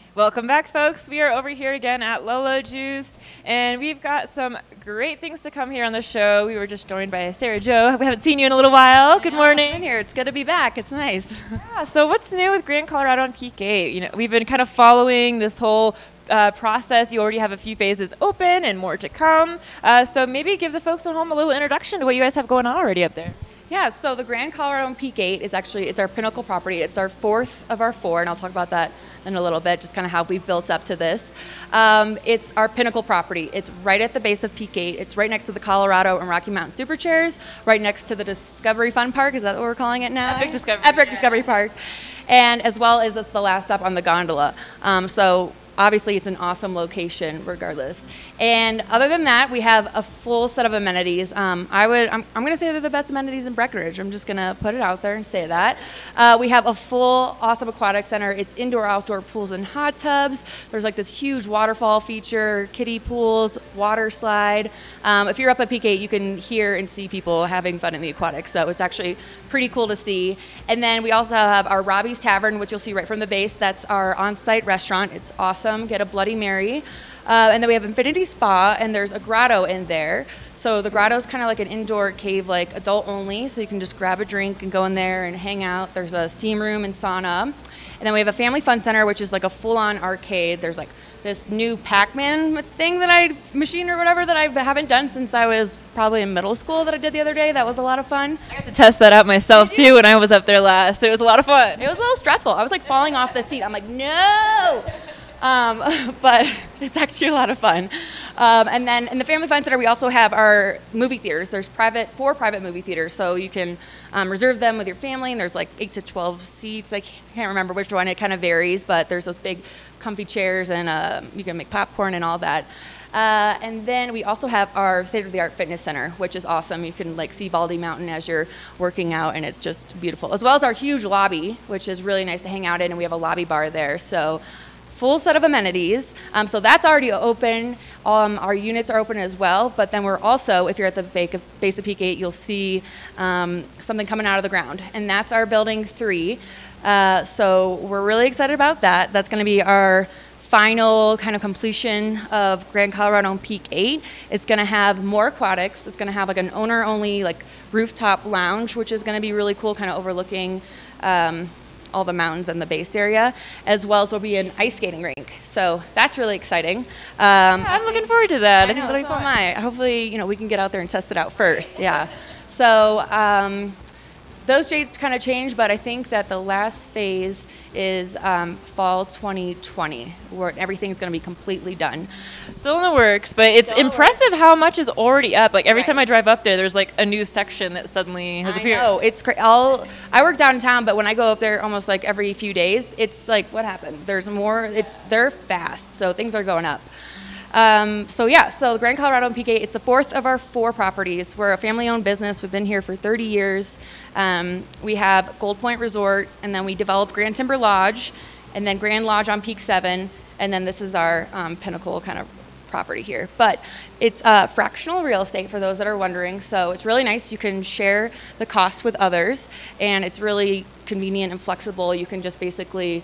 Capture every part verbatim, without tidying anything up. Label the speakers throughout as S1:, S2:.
S1: Welcome back, folks. We are over here again at Lolo Juice, and we've got some great things to come here on the show. We were just joined by Sarah Jo. We haven't seen you in a little while. Good morning.
S2: I'm here. It's good to be back. It's nice.
S1: Yeah, so what's new with Grand Colorado and Peak eight? You know, we've been kind of following this whole uh, process. You already have a few phases open and more to come. Uh, so maybe give the folks at home a little introduction to what you guys have going on already up there.
S2: Yeah, so the Grand Colorado and Peak eight is actually, it's our pinnacle property. It's our fourth of our four, and I'll talk about that in a little bit, just kind of how we've built up to this. Um, it's our pinnacle property. It's right at the base of Peak eight. It's right next to the Colorado and Rocky Mountain Super Chairs, right next to the Discovery Fun Park. Is that what we're calling it now?
S1: Epic Discovery.
S2: Epic
S1: yeah.
S2: Discovery Park. And as well as this, the last stop on the gondola. Um, so obviously it's an awesome location regardless. And other than that, we have a full set of amenities. Um, I would, I'm, I'm going to say they're the best amenities in Breckenridge. I'm just going to put it out there and say that. Uh, we have a full awesome aquatic center. It's indoor, outdoor pools and hot tubs. There's like this huge waterfall feature, kiddie pools, water slide. Um, if you're up at Peak eight, you can hear and see people having fun in the aquatic. So it's actually pretty cool to see. And then we also have our Robbie's Tavern, which you'll see right from the base. That's our on-site restaurant. It's awesome. Get a Bloody Mary. Uh, and then we have Infinity Spa, and there's a grotto in there. So the grotto is kind of like an indoor cave, like adult only, so you can just grab a drink and go in there and hang out. There's a steam room and sauna. And then we have a family fun center, which is like a full-on arcade. There's like this new Pac-Man thing that I, machine or whatever, that I haven't done since I was probably in middle school that I did the other day. That was a lot of fun.
S1: I got to test that out myself, too, when I was up there last. It was a lot of fun.
S2: It was a little stressful. I was like falling off the seat. I'm like, no! Um, but it's actually a lot of fun. Um, and then in the Family Fun Center, we also have our movie theaters. There's private, four private movie theaters, so you can um, reserve them with your family, and there's like eight to twelve seats. I can't remember which one. It kind of varies, but there's those big comfy chairs, and uh, you can make popcorn and all that. Uh, and then we also have our state-of-the-art fitness center, which is awesome. You can like see Baldy Mountain as you're working out, and it's just beautiful. As well as our huge lobby, which is really nice to hang out in, and we have a lobby bar there. So full set of amenities. Um, so that's already open. Um, our units are open as well, but then we're also, if you're at the base of Peak eight, you'll see um, something coming out of the ground, and that's our building three. Uh, so we're really excited about that. That's going to be our final kind of completion of Grand Colorado and Peak eight. It's going to have more aquatics. It's going to have like an owner-only like rooftop lounge, which is going to be really cool, kind of overlooking um, all the mountains and the base area, as well as there'll be an ice skating rink. So that's really exciting. Um,
S1: yeah, I'm looking forward to that.
S2: I, I know, so am I. Hopefully, you know, we can get out there and test it out first. Yeah. So um, those dates kind of change, but I think that the last phase is um, fall twenty twenty, where everything's going to be completely done.
S1: Still in the works, but it's Still impressive how much is already up. Like every
S2: right.
S1: time I drive up there, there's like a new section that suddenly has
S2: I
S1: appeared.
S2: know, it's cra- I'll, I work downtown, but when I go up there almost like every few days, it's like, what happened? There's more, it's, they're fast, so things are going up. Um, so yeah, so Grand Colorado and Peak eight, it's the fourth of our four properties. We're a family-owned business. We've been here for thirty years. Um, we have Gold Point Resort, and then we developed Grand Timber Lodge, and then Grand Lodge on Peak seven, and then this is our um, pinnacle kind of property here. But it's uh, fractional real estate for those that are wondering, so it's really nice. You can share the cost with others, and it's really convenient and flexible. You can just basically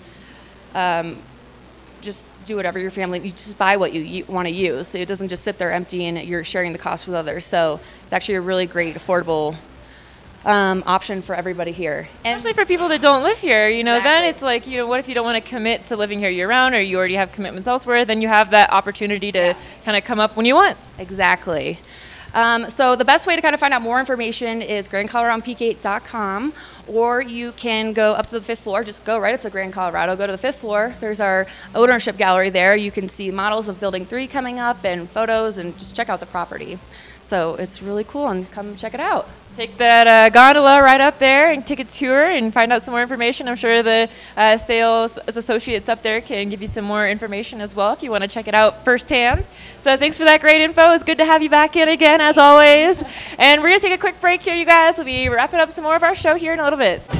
S2: um, just do whatever your family, you just buy what you, you want to use. So it doesn't just sit there empty and you're sharing the cost with others. So it's actually a really great, affordable um, option for everybody here. And
S1: especially for people that don't live here, you know,
S2: exactly.
S1: Then it's like, you know, what if you don't want to commit to living here year round, or you already have commitments elsewhere? Then you have that opportunity to yeah. kind of come up when you want.
S2: Exactly. Um, so the best way to kind of find out more information is grand colorado peak eight dot com, or you can go up to the fifth floor. Just go right up to Grand Colorado, go to the fifth floor. There's our ownership gallery there. You can see models of Building three coming up and photos, and just check out the property. So it's really cool, and come check it out.
S1: Take that uh, gondola right up there and take a tour and find out some more information. I'm sure the uh, sales associates up there can give you some more information as well if you want to check it out firsthand. So thanks for that great info. It's good to have you back in again, as always. And we're going to take a quick break here, you guys. We'll be wrapping up some more of our show here in a little bit.